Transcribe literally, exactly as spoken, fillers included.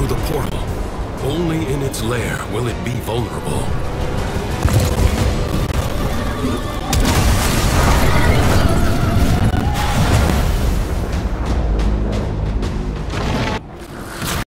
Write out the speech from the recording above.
through the portal. Only in its lair will it be vulnerable.